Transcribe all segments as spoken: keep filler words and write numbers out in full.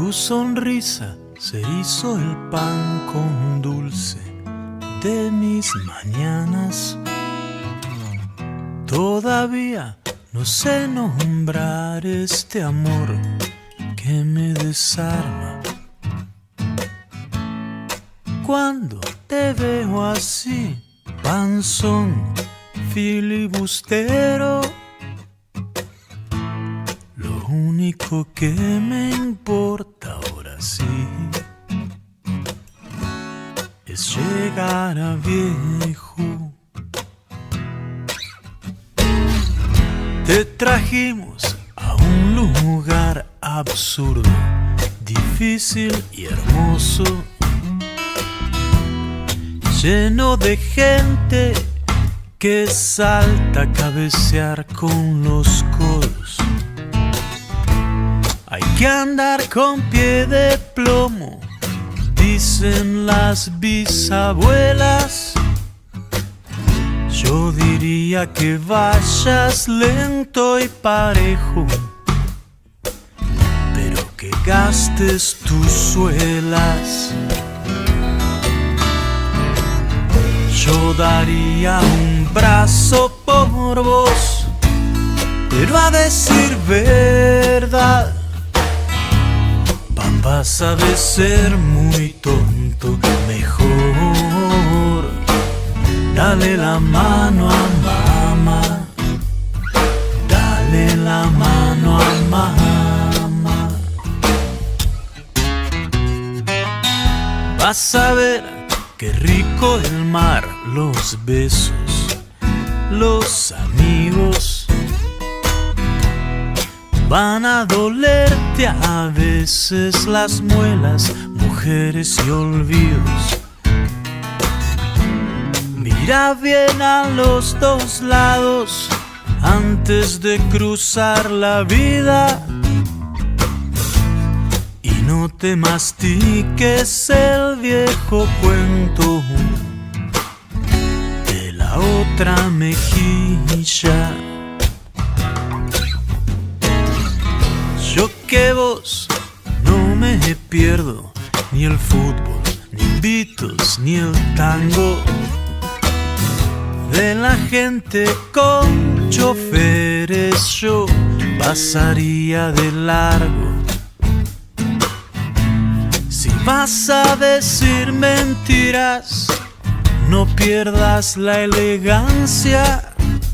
tu sonrisa se hizo el pan con dulce de mis mañanas. Todavía no sé nombrar este amor que me desarma. Cuando te veo así, panzón, filibustero, lo único que me importa ahora sí es llegar a viejo. Te trajimos a un lugar absurdo, difícil y hermoso, lleno de gente que salta a cabecear con los codos. Hay que andar con pie de plomo, dicen las bisabuelas. Yo diría que vayas lento y parejo, pero que gastes tus suelas. Yo daría un brazo por vos, pero a decir verdad, papá sabe ser muy tonto. Mejor dale la mano a mamá, dale la mano a mamá. Vas a ver qué rico el mar, los besos, los amigos. Van a dolerte a veces las muelas, mujeres y olvidos. Mira bien a los dos lados antes de cruzar la vida, y no te mastiques el viejo cuento de la otra mejilla. Yo que vos no me pierdo ni el fútbol, ni Beatles, ni el tango. De la gente con choferes yo pasaría de largo. Si vas a decir mentiras, no pierdas la elegancia.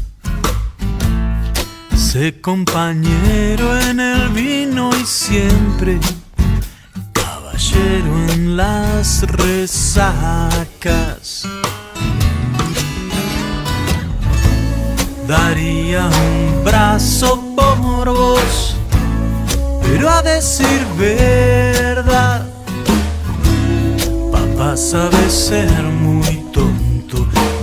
Sé compañero en el vino y siempre caballero en las resacas. Daría un brazo por vos, pero a decir verdad, papá sabe ser muy tonto.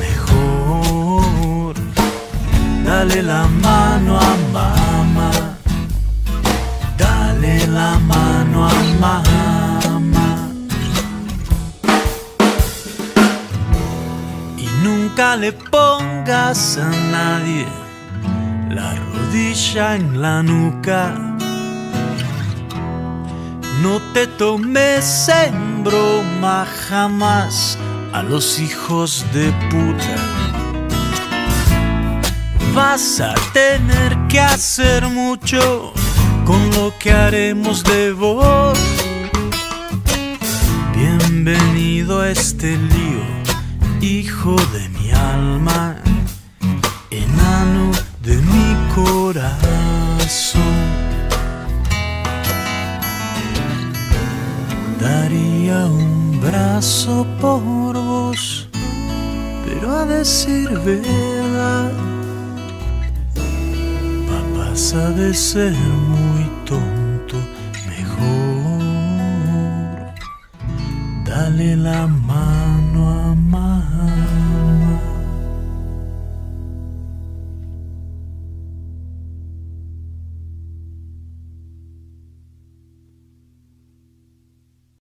Mejor dale la mano a mamá, dale la mano a mamá. Y nunca le pongas a nadie la rodilla en la nuca. No te tomes en broma jamás a los hijos de puta. Vas a tener que hacer mucho con lo que haremos de vos. Bienvenido a este lío, hijo de mi alma, enano de mi corazón. Daría un brazo por vos, pero a decir verdad, papá sabe ser muy tonto. Mejor dale la mano a mamá.